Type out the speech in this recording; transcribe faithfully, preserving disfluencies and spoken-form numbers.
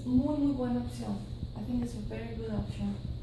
muy muy buena opción. I think it's a very good option.